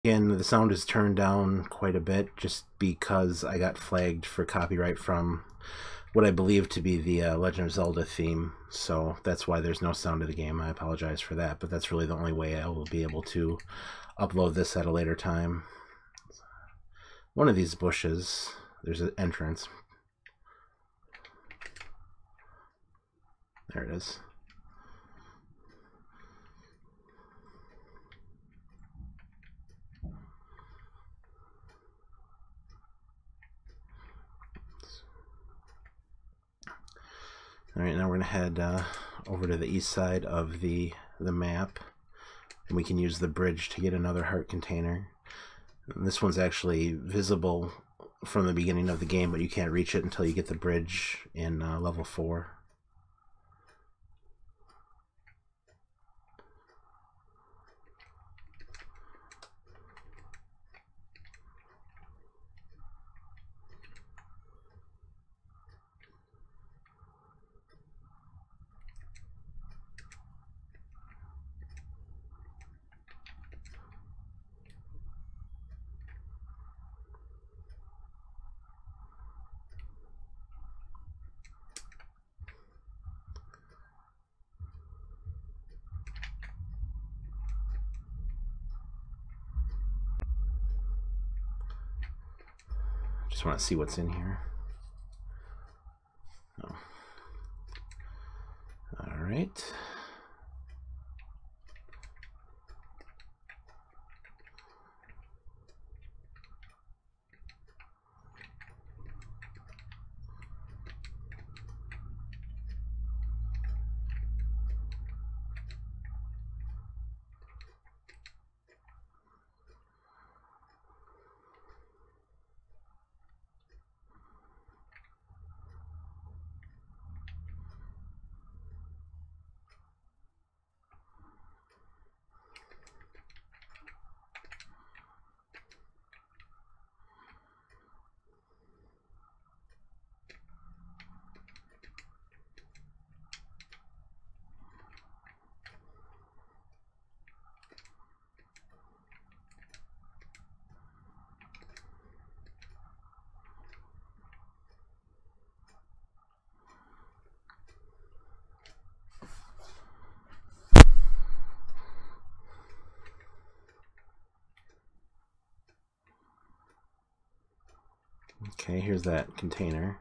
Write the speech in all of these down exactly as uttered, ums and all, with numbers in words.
And the sound is turned down quite a bit just because I got flagged for copyright from what I believe to be the uh, Legend of Zelda theme. So that's why there's no sound of the game. I apologize for that, but that's really the only way I will be able to upload this at a later time. One of these bushes, there's an entrance. There it is. All right, now we're gonna head uh, over to the east side of the the map, and we can use the bridge to get another heart container. And this one's actually visible from the beginning of the game, but you can't reach it until you get the bridge in uh, level four. Just want to see what's in here. Oh. All right. Okay, here's that container.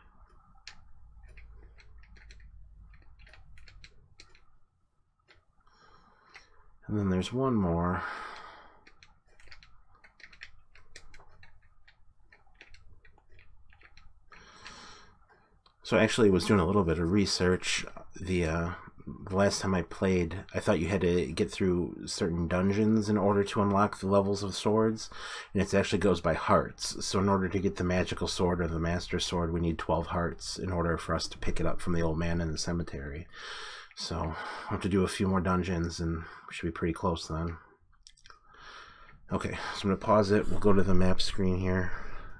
And then there's one more. So I actually was doing a little bit of research. The, uh, the last time I played, I thought you had to get through certain dungeons in order to unlock the levels of swords, and it actually goes by hearts. So in order to get the magical sword or the master sword, we need twelve hearts in order for us to pick it up from the old man in the cemetery. So I'll have to do a few more dungeons, and we should be pretty close then. Okay, so I'm going to pause it. We'll go to the map screen here.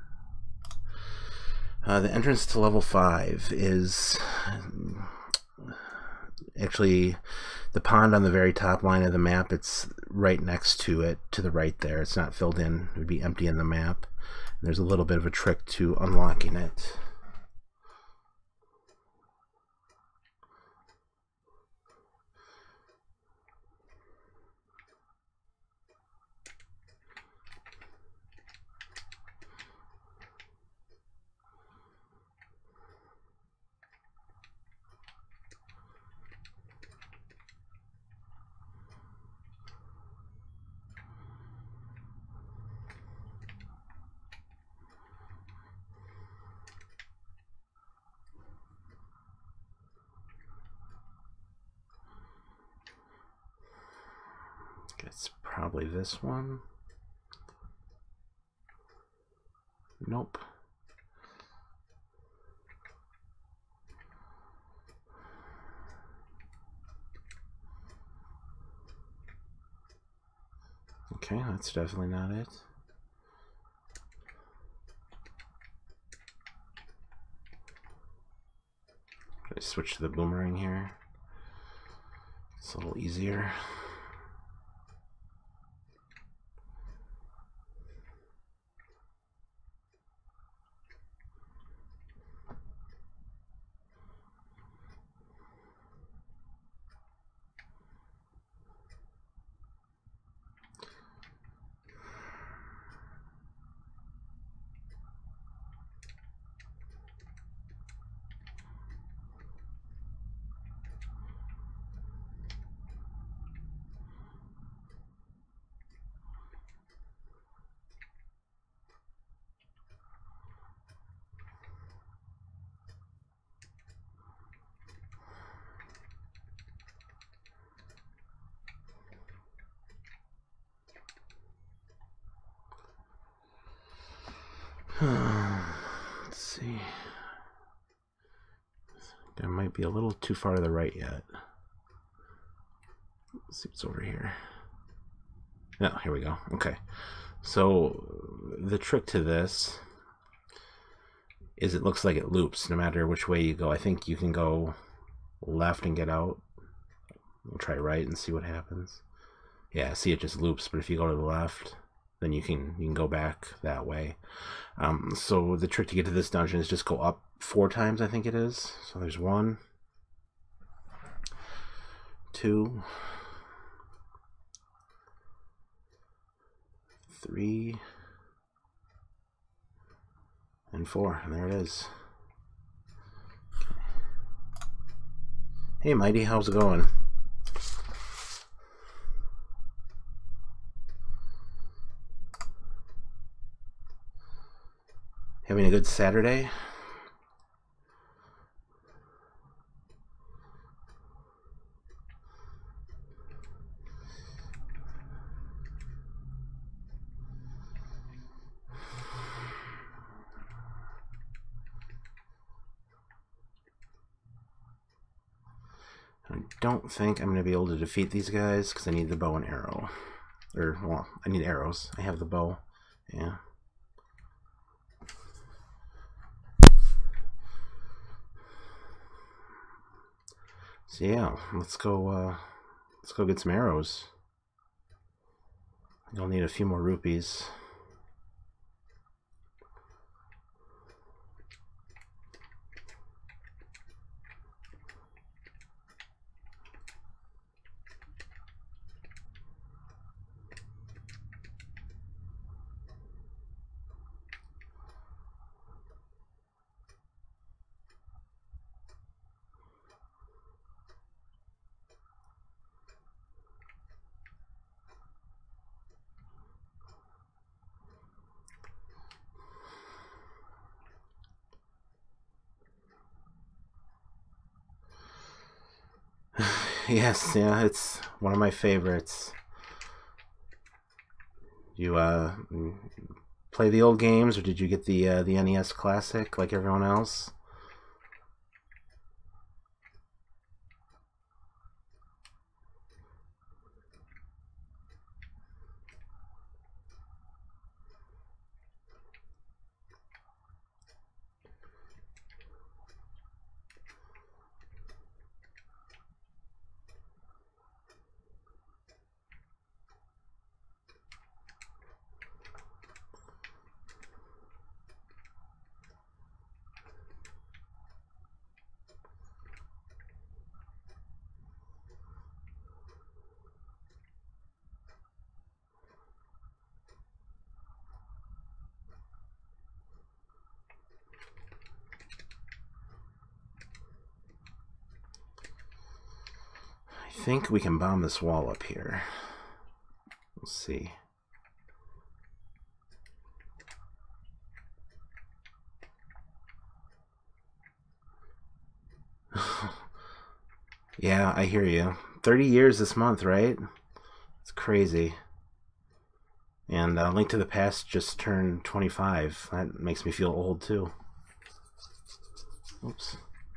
Uh, the entrance to level five is actually the pond on the very top line of the map. It's right next to it, to the right there. It's not filled in. It would be empty in the map. There's a little bit of a trick to unlocking it. It's probably this one. Nope. Okay, that's definitely not it. I switch to the boomerang here. It's a little easier. Let's see. I might be a little too far to the right yet. Let's see what's over here. Oh, here we go. Okay. So the trick to this is it looks like it loops no matter which way you go. I think you can go left and get out. We'll try right and see what happens. Yeah, see, it just loops, but if you go to the left, then you can you can go back that way. Um, so the trick to get to this dungeon is just go up four times, I think it is. So there's one, two, three, and four, and there it is. Hey Mighty, how's it going? Having a good Saturday? I don't think I'm going to be able to defeat these guys because I need the bow and arrow. Or, well, I need arrows. I have the bow. Yeah. So yeah, let's go, uh, let's go get some arrows. You'll need a few more rupees. Yes, yeah, it's one of my favorites. You uh, play the old games, or did you get the uh, the N E S Classic like everyone else? I think we can bomb this wall up here. We'll see. Yeah, I hear you. thirty years this month, right? It's crazy. And uh, Link to the Past just turned twenty-five. That makes me feel old, too. Oops.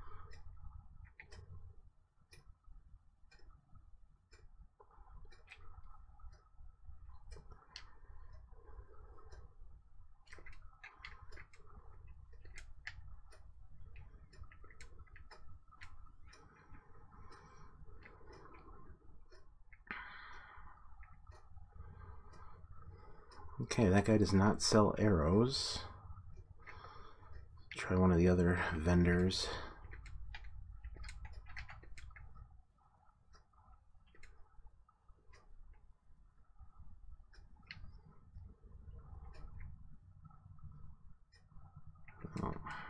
Okay, that guy does not sell arrows. Try one of the other vendors. Oh.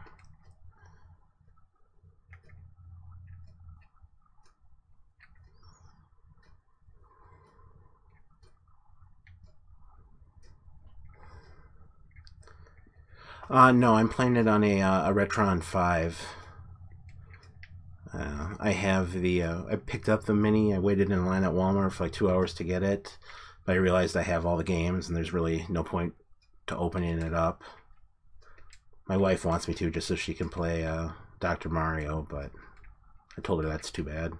Uh, no, I'm playing it on a, uh, a Retron five. Uh, I have the, uh, I picked up the Mini. I waited in line at Walmart for like two hours to get it, but I realized I have all the games and there's really no point to opening it up. My wife wants me to just so she can play uh, Doctor Mario, but I told her that's too bad.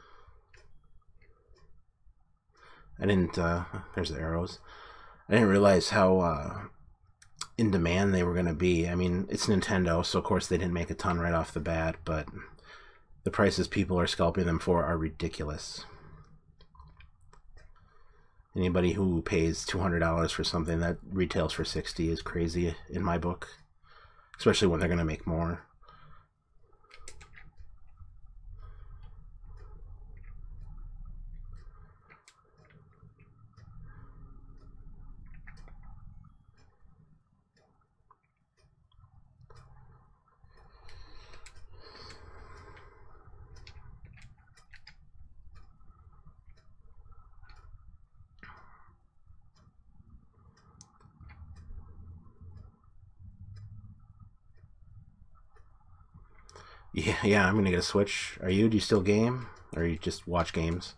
I didn't, uh, there's the arrows. I didn't realize how uh, in demand they were going to be. I mean, it's Nintendo, so of course they didn't make a ton right off the bat, but the prices people are scalping them for are ridiculous. Anybody who pays two hundred dollars for something that retails for sixty dollars is crazy in my book, especially when they're going to make more. Yeah, yeah, I'm gonna get a Switch. Are you? Do you still game? Or you just watch games?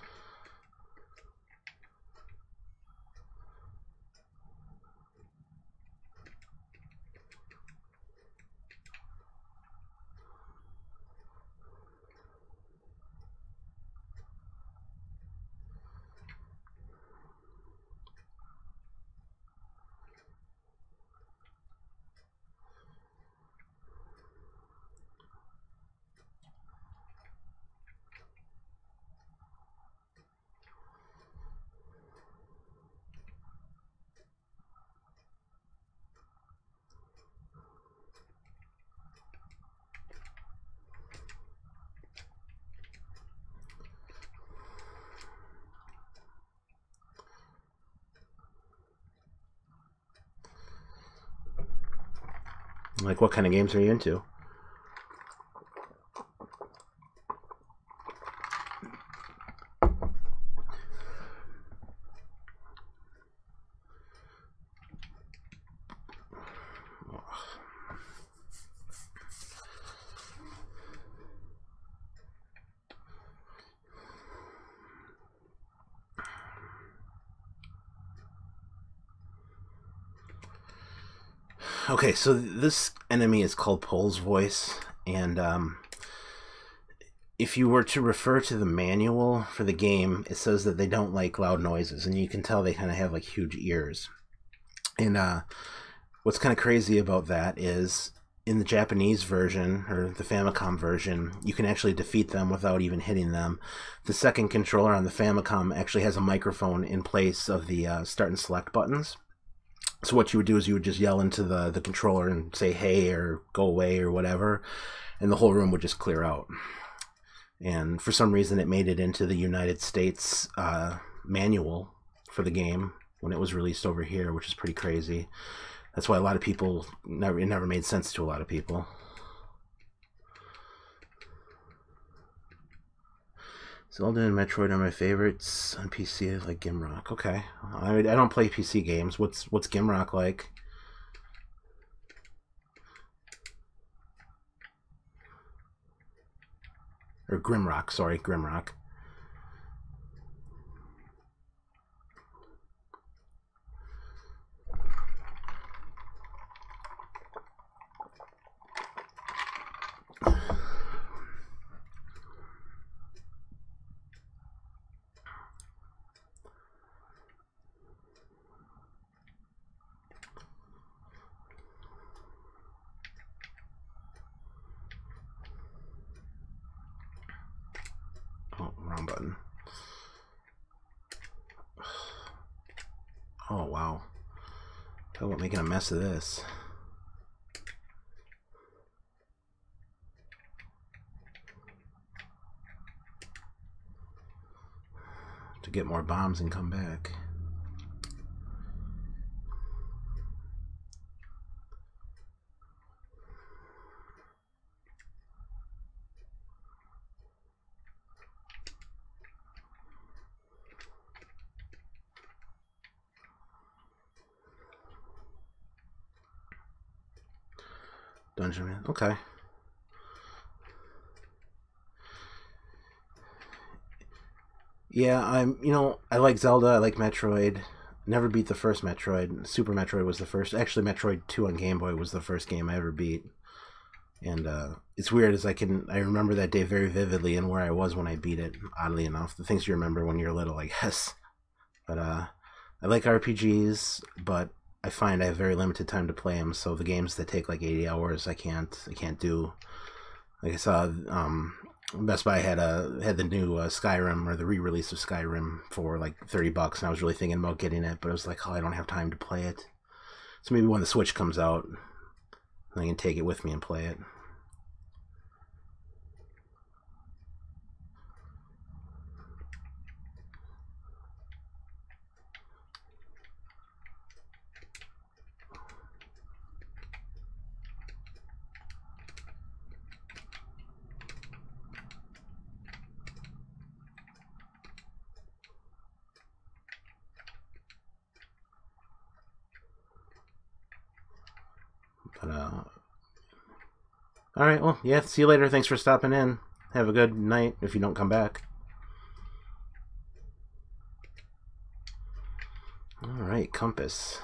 Like, what kind of games are you into? Okay, so this enemy is called Pole's Voice, and um, if you were to refer to the manual for the game, it says that they don't like loud noises, and you can tell they kind of have like huge ears. And uh, what's kind of crazy about that is in the Japanese version, or the Famicom version, you can actually defeat them without even hitting them. The second controller on the Famicom actually has a microphone in place of the uh, start and select buttons. So what you would do is you would just yell into the, the controller and say, hey, or go away, or whatever, and the whole room would just clear out. And for some reason, it made it into the United States uh, manual for the game when it was released over here, which is pretty crazy. That's why a lot of people, never, it never made sense to a lot of people. Zelda and Metroid are my favorites. On P C, I like Gimrock. Okay, I I don't play P C games. What's what's Gimrock like? Or Grimrock, sorry, Grimrock. Oh, wrong button. Oh, wow. Talk about making a mess of this. To get more bombs and come back. Dungeon Man, okay. Yeah, I'm, you know, I like Zelda, I like Metroid. never beat the first Metroid. Super Metroid was the first. Actually, Metroid two on Game Boy was the first game I ever beat. And uh, it's weird as I can I remember that day very vividly and where I was when I beat it. Oddly enough, the things you remember when you're little, I guess. But uh, I like R P Gs, but I find I have very limited time to play them. So the games that take like eighty hours, I can't I can't do. Like I saw, um, Best Buy had a had the new uh, Skyrim or the re-release of Skyrim for like thirty bucks, and I was really thinking about getting it, but I was like, oh, I don't have time to play it. So maybe when the Switch comes out, I can take it with me and play it. But, uh... Alright, well, yeah, see you later. Thanks for stopping in. Have a good night if you don't come back. Alright, Compass.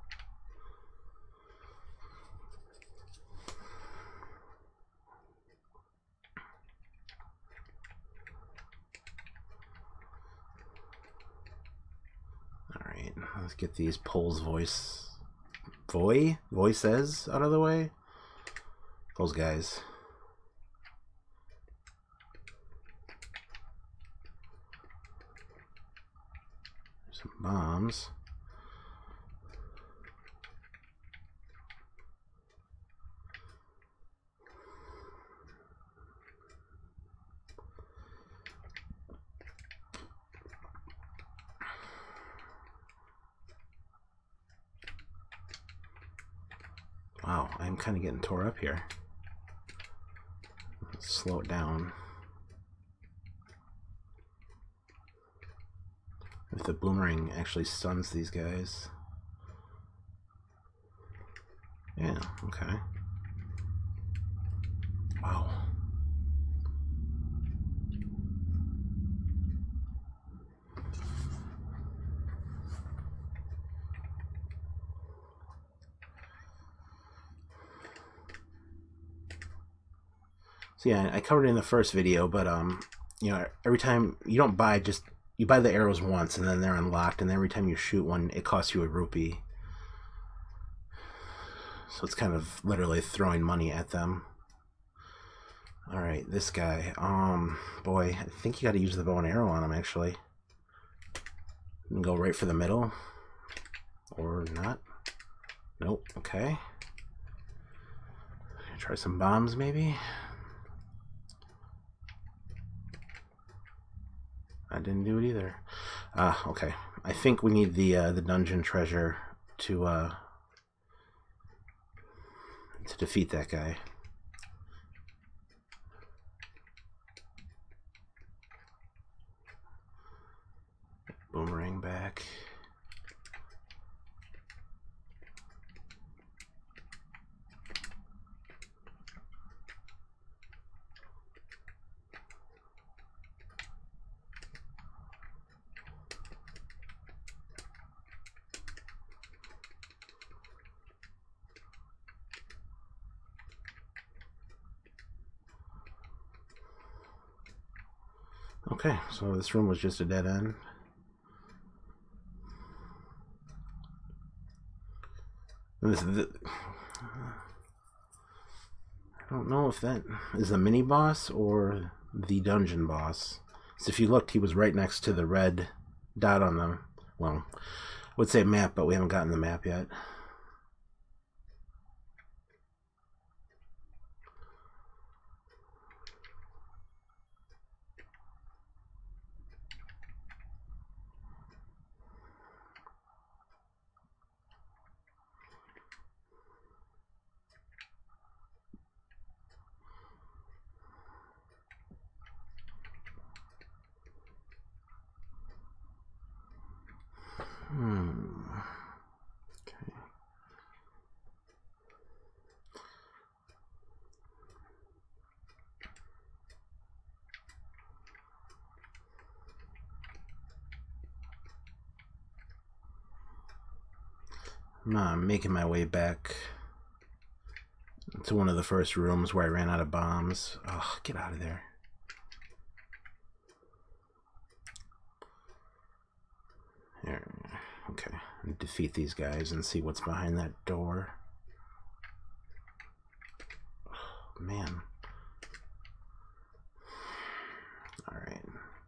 Alright, let's get these Pols voice... Voy? Voices out of the way? Those guys. Some bombs. Wow, I'm kind of getting tore up here. Let's slow it down. If the boomerang actually stuns these guys. Yeah, okay. Wow. So yeah, I covered it in the first video, but um, you know, every time you don't buy just you buy the arrows once and then they're unlocked, and then every time you shoot one, it costs you a rupee. So it's kind of literally throwing money at them. All right, this guy. Um, boy, I think you got to use the bow and arrow on him actually. And go right for the middle, or not. Nope. Okay. Try some bombs maybe. I didn't do it either. Ah, uh, okay. I think we need the uh, the dungeon treasure to uh, to defeat that guy. Boomerang back. Okay, so this room was just a dead end. And this, the, I don't know if that is a mini boss or the dungeon boss. So if you looked, he was right next to the red dot on the, well, I would say map, but we haven't gotten the map yet. Hmm. Okay. I'm making my way back to one of the first rooms where I ran out of bombs. Oh, get out of there. Here. Okay. Defeat these guys and see what's behind that door. Oh, man. Alright.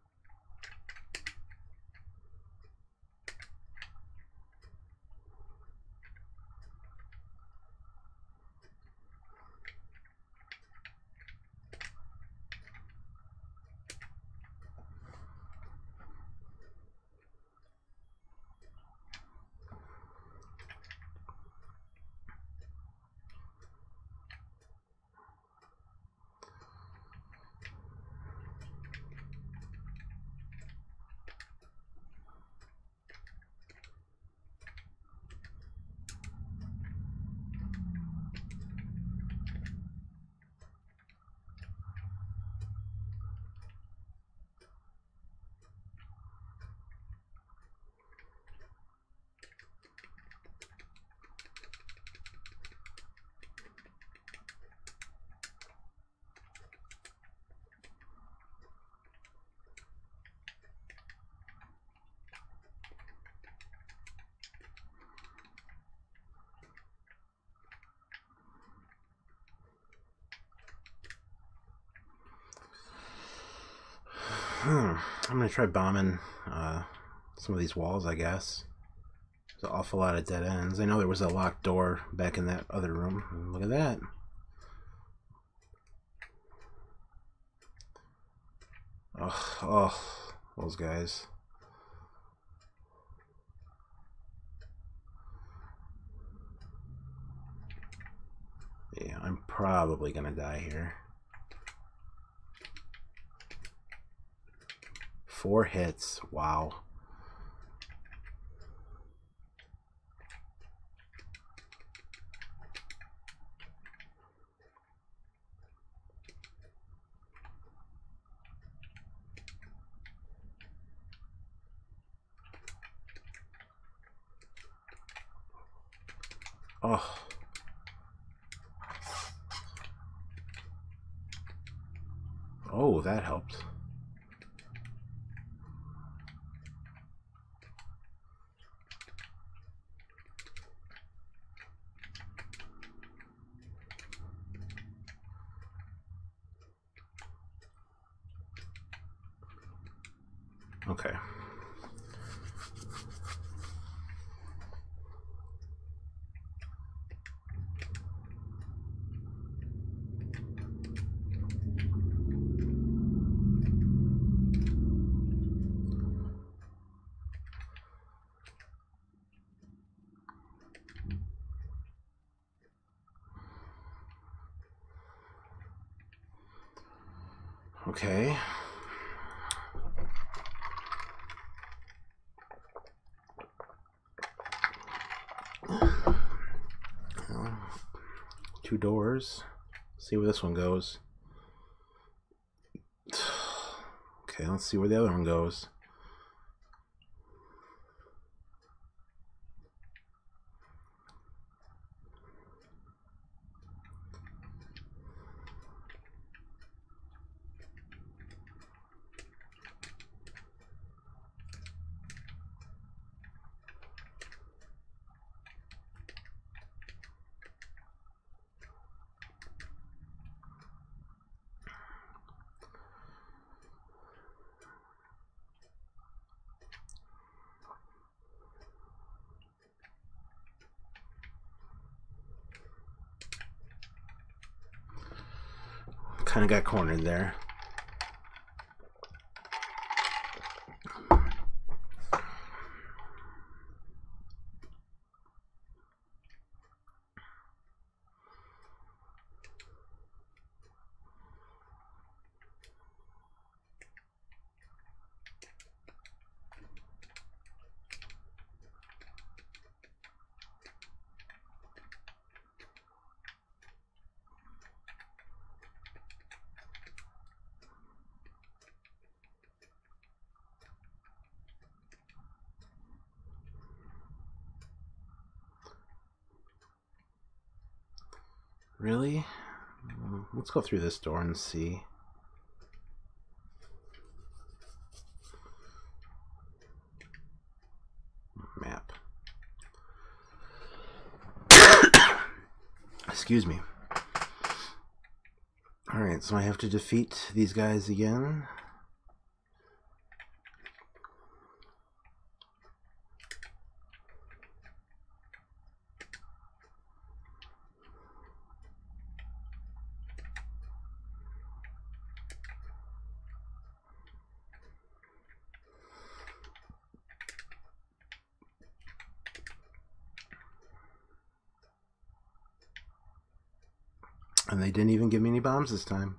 Hmm. I'm gonna try bombing uh, some of these walls, I guess. There's an awful lot of dead ends. I know there was a locked door back in that other room. Look at that. Oh, oh, those guys. Yeah, I'm probably gonna die here. Four hits. Wow. Oh. Oh, that helped. Okay. Okay. Well, two doors. See where this one goes. Okay, let's see where the other one goes. Kind of got cornered there. Really? Let's go through this door and see. Map. Excuse me. Alright, so I have to defeat these guys again. And they didn't even give me any bombs this time.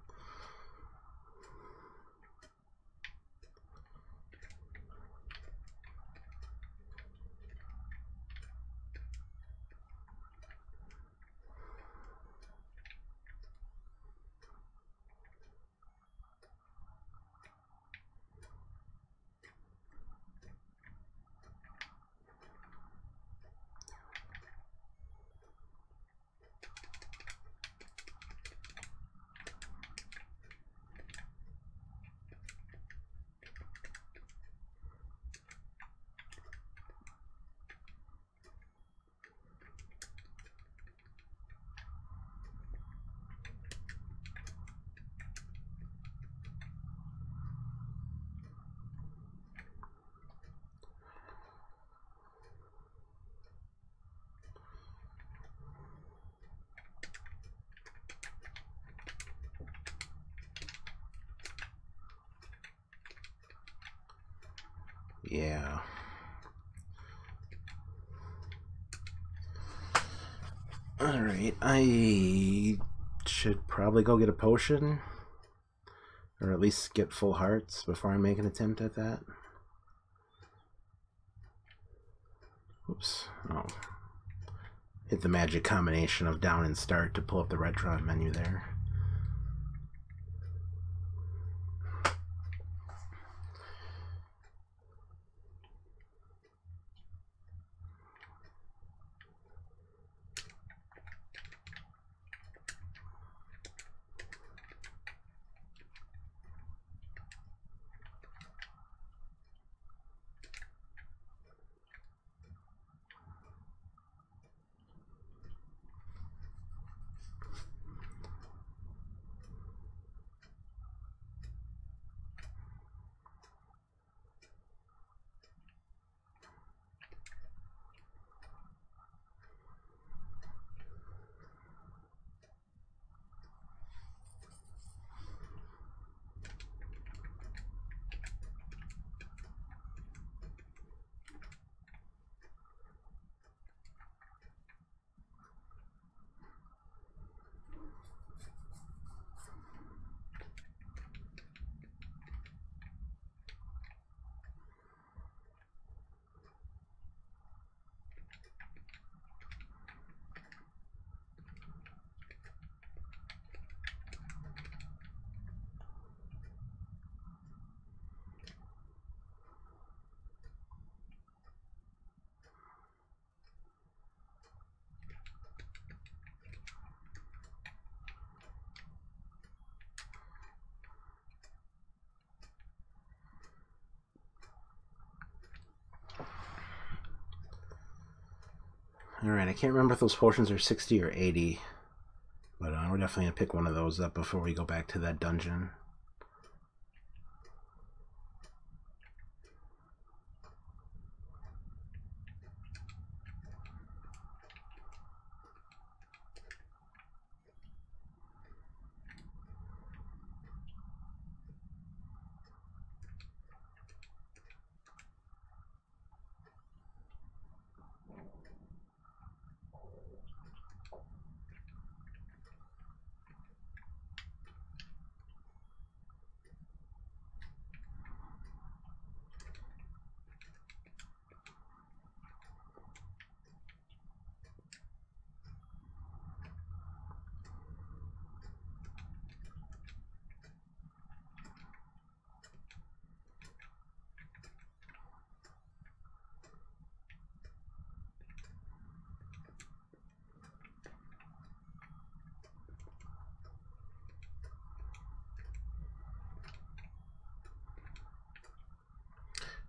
Yeah. Alright, I should probably go get a potion. Or at least get full hearts before I make an attempt at that. Oops. Oh. Hit the magic combination of down and start to pull up the red drop menu there. Alright, I can't remember if those potions are sixty or eighty, but uh, we're definitely going to pick one of those up before we go back to that dungeon.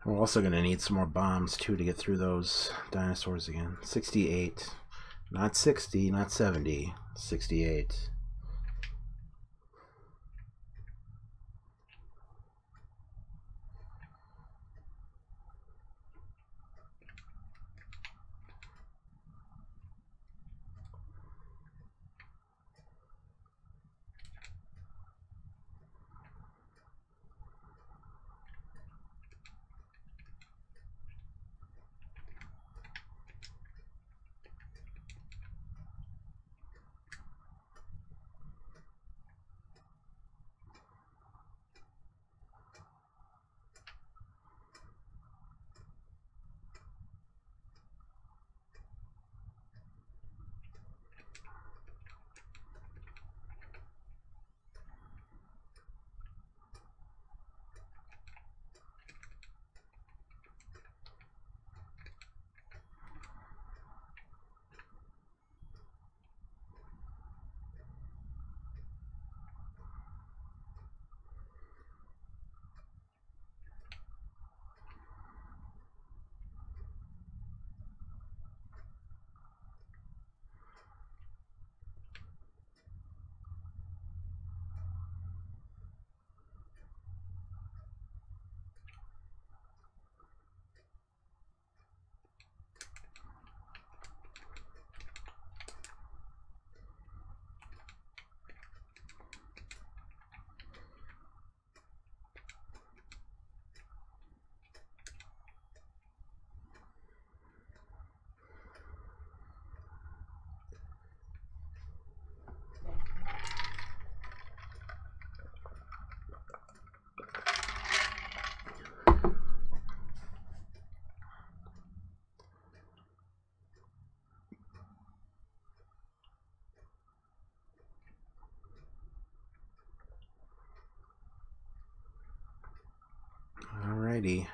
We're also going to need some more bombs, too, to get through those dinosaurs again. sixty-eight. Not sixty, not seventy. sixty-eight. Alrighty.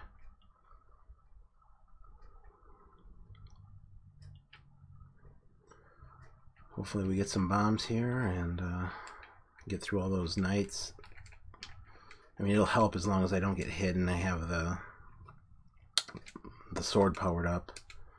Hopefully we get some bombs here and uh, get through all those knights. I mean, it'll help as long as I don't get hit and I have the the sword powered up.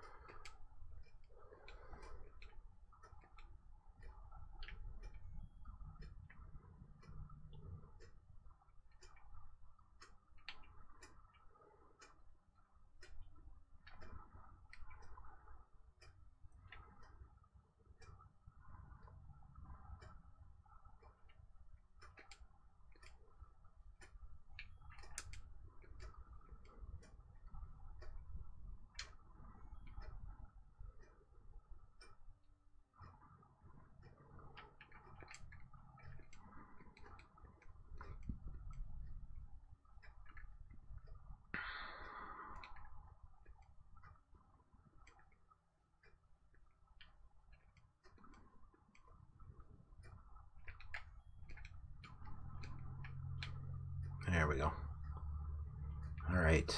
There we go. All right.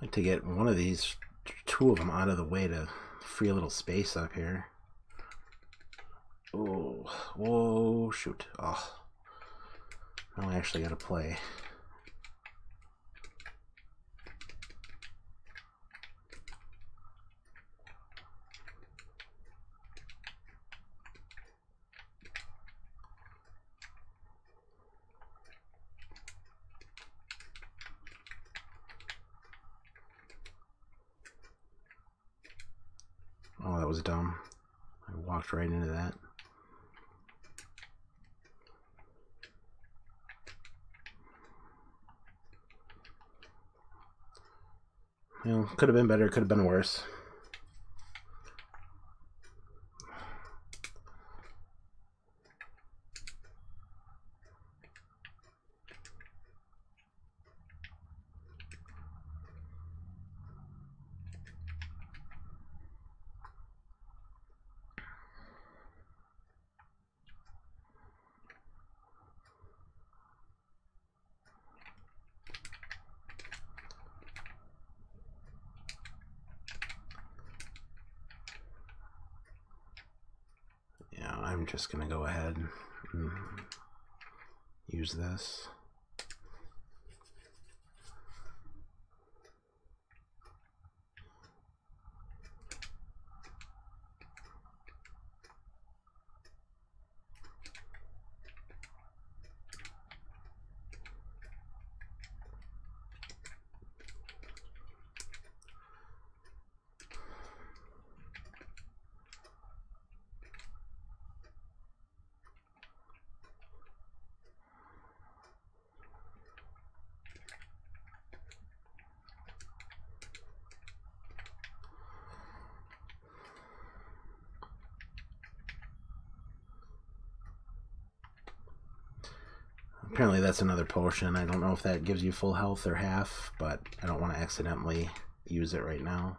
like to get one of these, two of them out of the way to free a little space up here. Oh, whoa, shoot. Oh, now I actually got to play. Oh, that was dumb. I walked right into that. You know, could have been better, could have been worse. Yeah, I'm just gonna go ahead and use this. Apparently that's another potion. I don't know if that gives you full health or half, but I don't want to accidentally use it right now.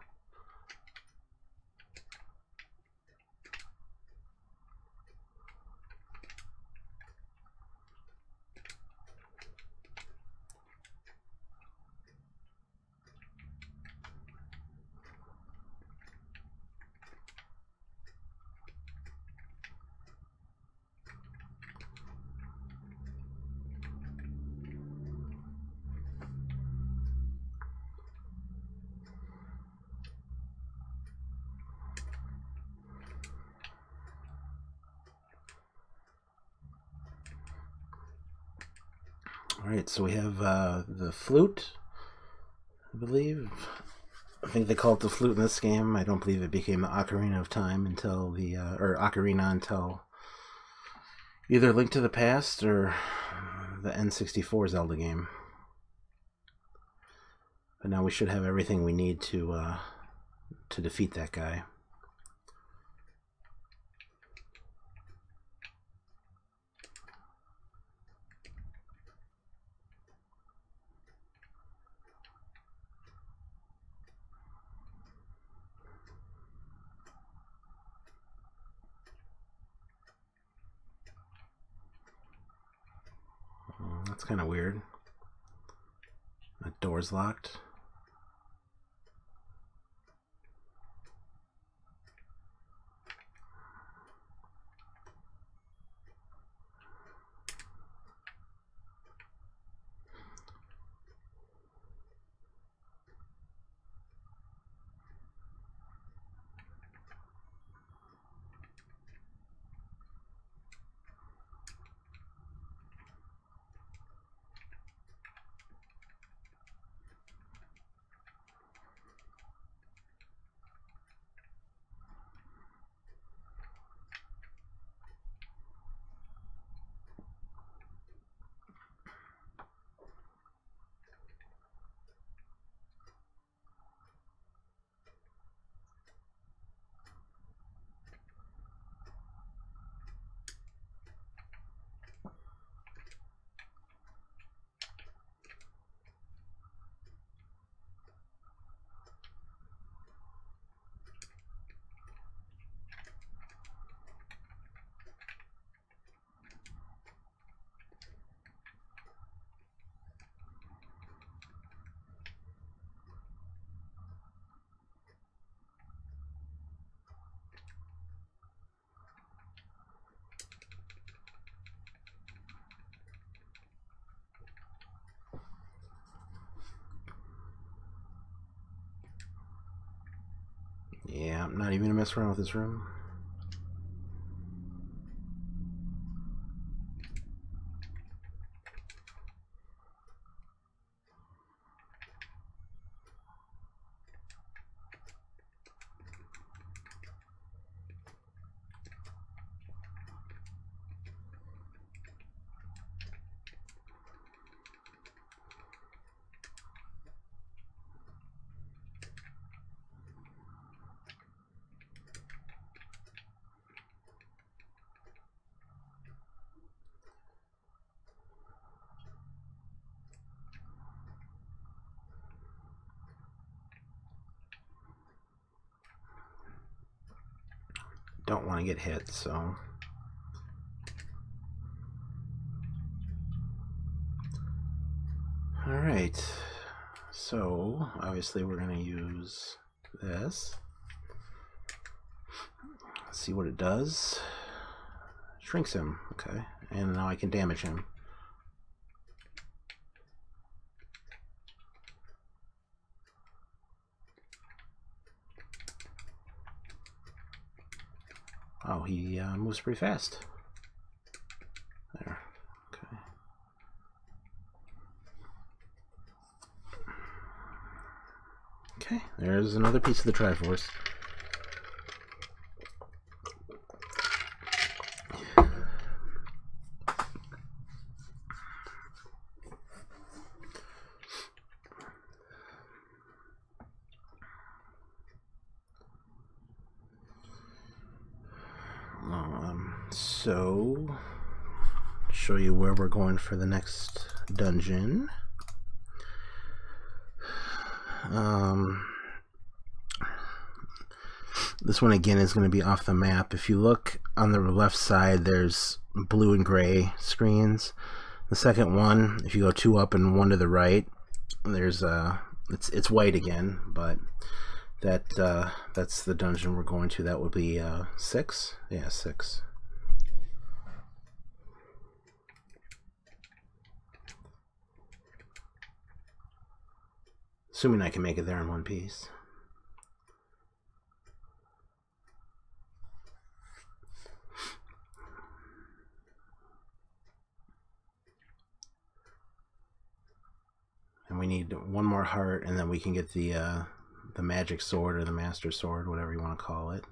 Alright, so we have uh, the flute, I believe. I think they call it the flute in this game. I don't believe it became the Ocarina of Time until the, uh, or Ocarina until either Link to the Past or the N sixty-four Zelda game. But now we should have everything we need to, uh, to defeat that guy. That's kind of weird. That door's locked. not even gonna mess around with this room. Don't want to get hit, so all right, so obviously we're going to use this. Let's see what it does. Shrinks him. Okay, and now I can damage him. Oh, he uh, moves pretty fast. There. Okay. Okay, there's another piece of the Triforce. So, show you where we're going for the next dungeon. Um, this one again is going to be off the map. If you look on the left side, there's blue and gray screens. The second one, if you go two up and one to the right, there's uh, it's it's white again, but that uh, that's the dungeon we're going to. That would be uh, six. Yeah, six. Assuming I can make it there in one piece. And we need one more heart, and then we can get the uh, the magic sword or the master sword, whatever you want to call it.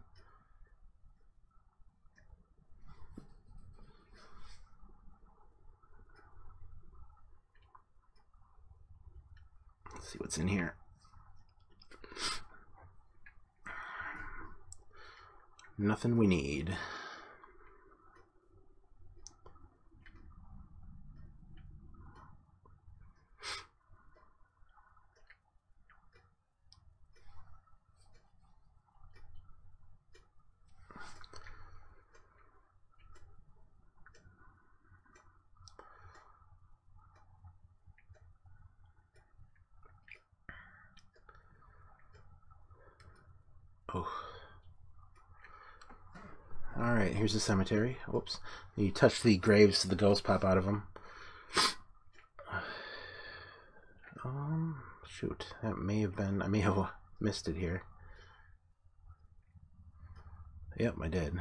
Let's see what's in here. Nothing we need. Oh. Alright, here's the cemetery. Whoops. You touch the graves, the ghosts pop out of them. Um, shoot. That may have been... I may have missed it here. Yep, I did.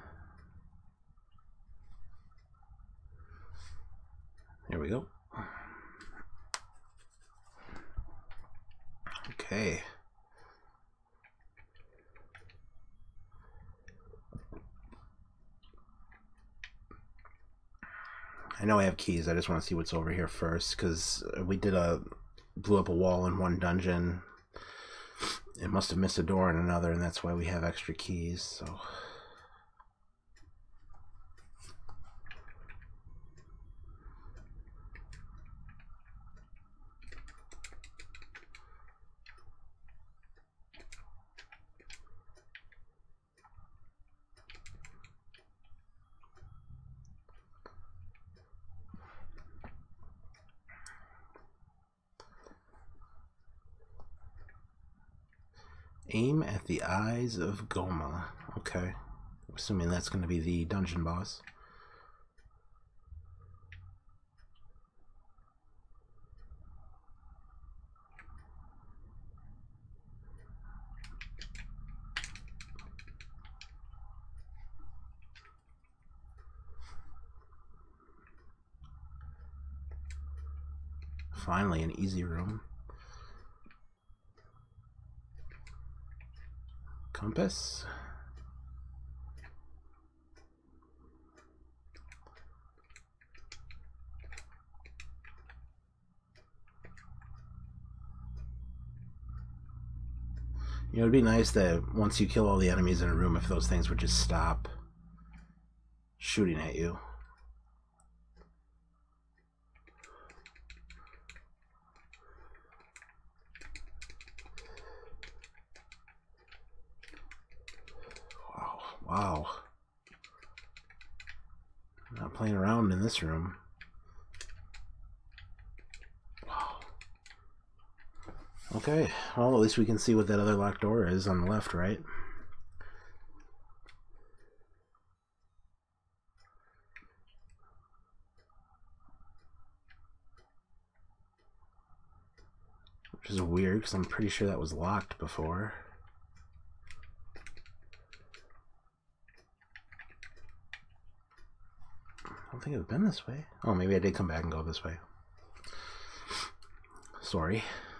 There we go. Okay. I know I have keys. I just want to see what's over here first, because we did a blew up a wall in one dungeon. It must have missed a door in another, and that's why we have extra keys. So. Aim at the eyes of Goma. Okay. I'm assuming that's going to be the dungeon boss. Finally, an easy room. Compass. You know, it'd be nice that once you kill all the enemies in a room, if those things would just stop shooting at you. Wow, wow. I'm not playing around in this room. Okay, well, at least we can see what that other locked door is on the left, right? Which is weird, because I'm pretty sure that was locked before. I don't think it's been this way. Oh, maybe I did come back and go this way. Sorry.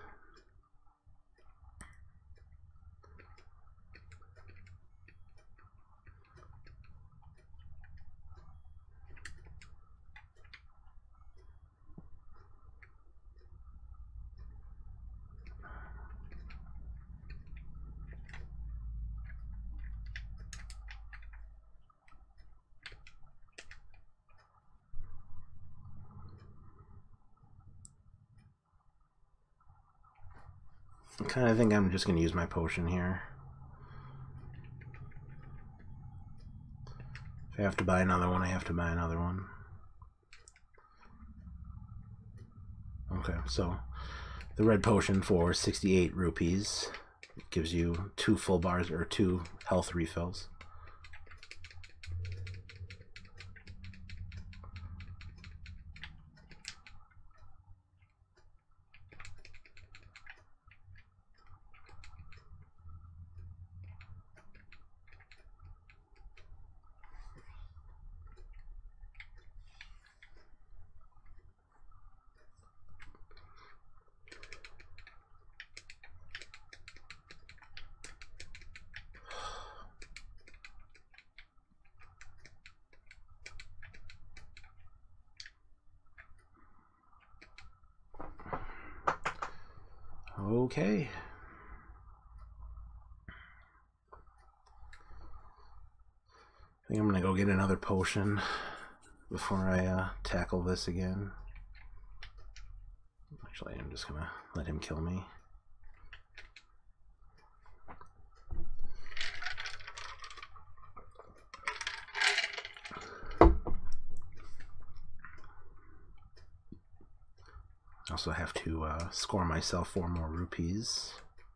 I kind of think I'm just going to use my potion here. If I have to buy another one, I have to buy another one. Okay, so the red potion for sixty-eight rupees gives you two full bars or two health refills. Okay. I think I'm gonna go get another potion before I uh, tackle this again. Actually, I'm just gonna let him kill me. I also have to uh, score myself four more rupees.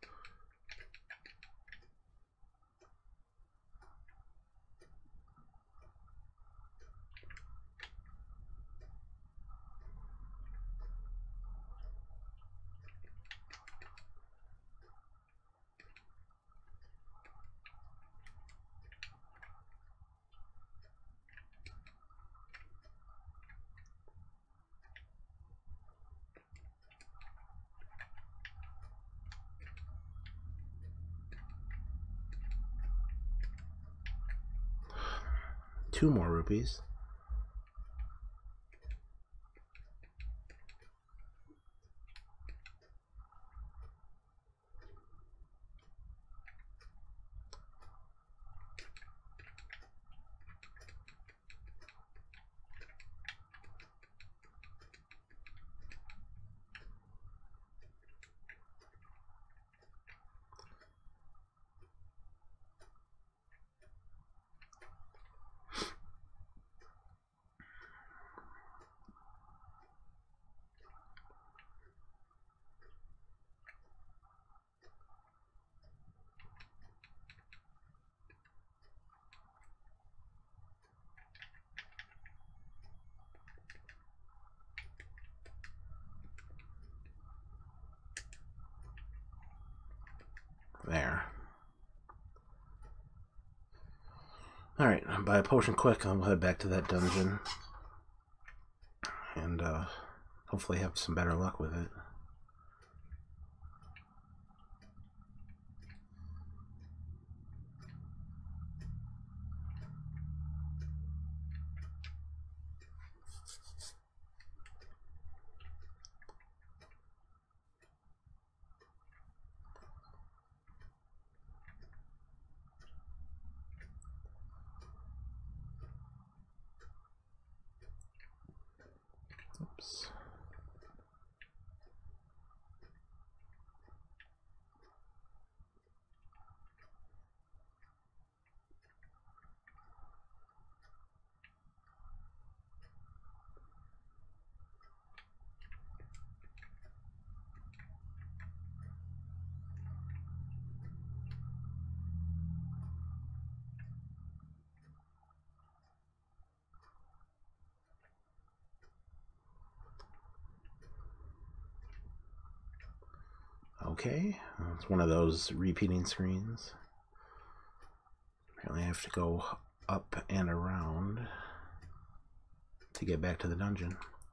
Two more rupees. There. Alright, buy a potion quick, I'll head back to that dungeon. And uh, hopefully have some better luck with it. Oops. Okay, it's one of those repeating screens. Apparently I have to go up and around to get back to the dungeon.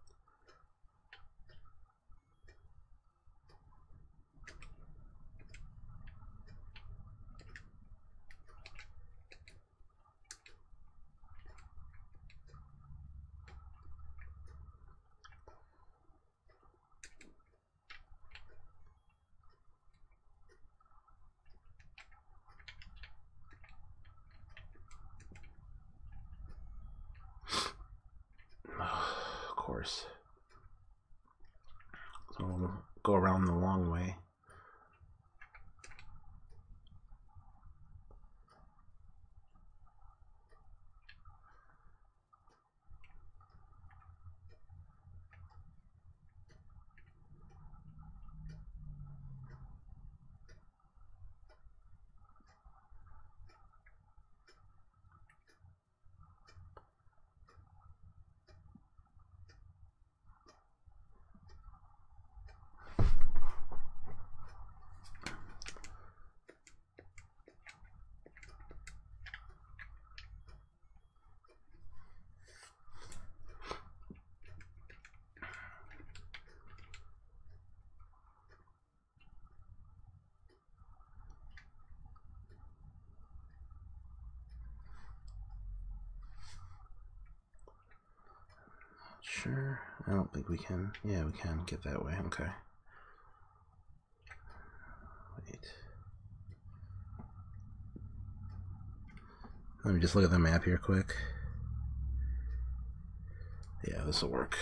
Of course. So we'll go around the long way. Sure, I don't think we can. Yeah, we can get that way. Okay. Wait. Let me just look at the map here quick. Yeah, this will work.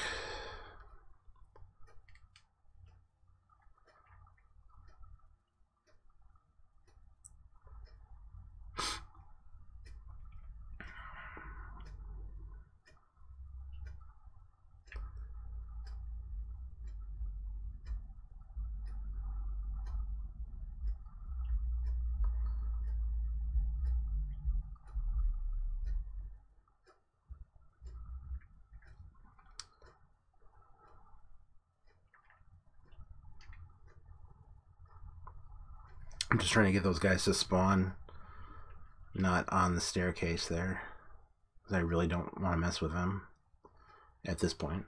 I'm just trying to get those guys to spawn not on the staircase there, because I really don't want to mess with them at this point.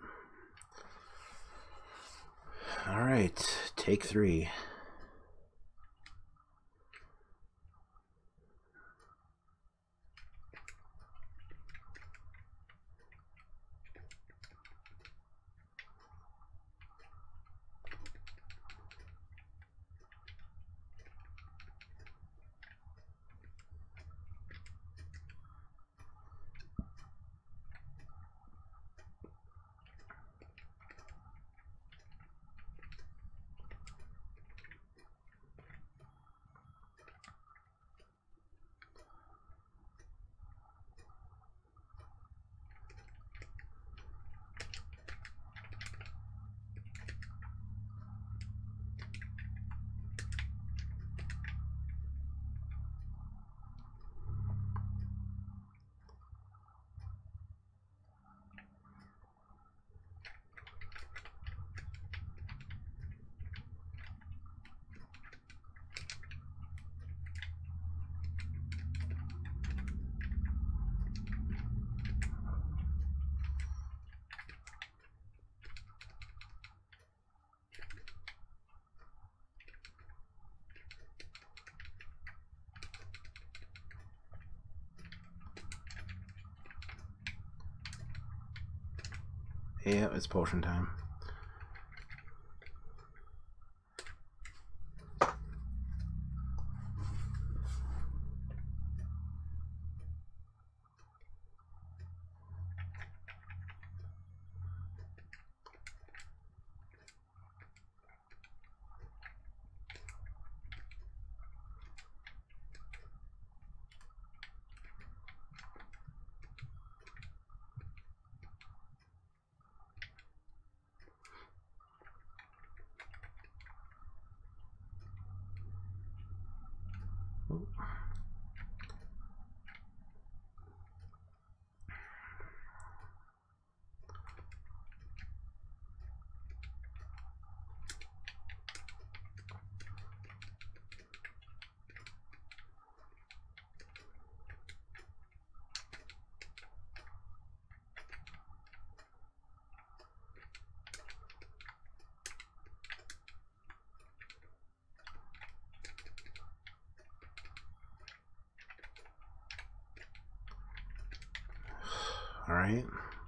Alright, take three. Yeah, it's potion time. All right.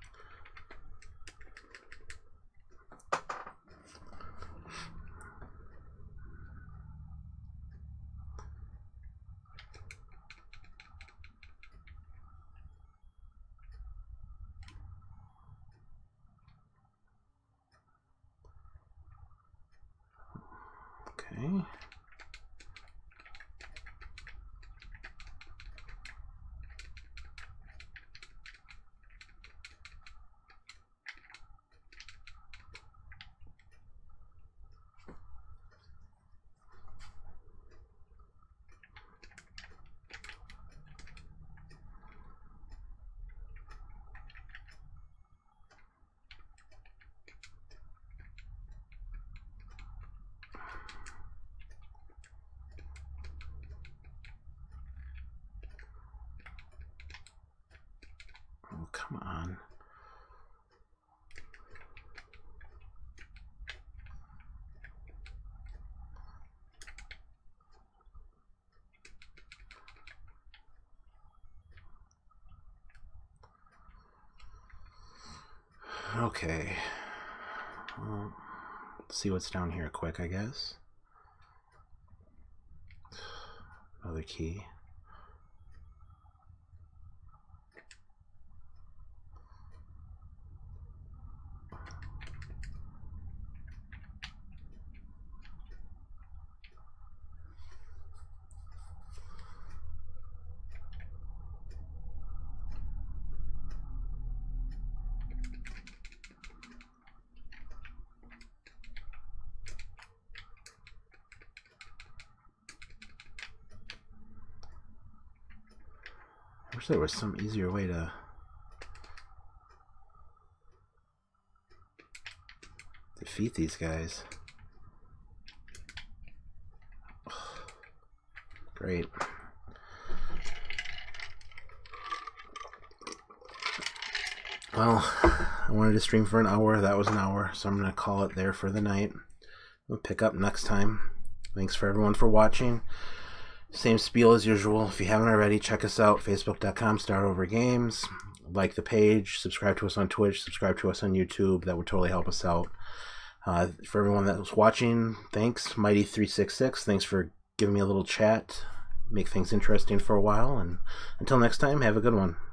Okay. Oh, come on. Okay. Well, let's see what's down here quick, I guess. Another key. I wish there was some easier way to defeat these guys. Great. Well, I wanted to stream for an hour. That was an hour, so I'm going to call it there for the night. We'll pick up next time. Thanks for everyone for watching. Same spiel as usual. If you haven't already, check us out, facebook dot com, Start Over Games. Like the page, subscribe to us on Twitch, subscribe to us on YouTube. That would totally help us out. Uh, for everyone that was watching, thanks. Mighty three six six, thanks for giving me a little chat. Make things interesting for a while. And until next time, have a good one.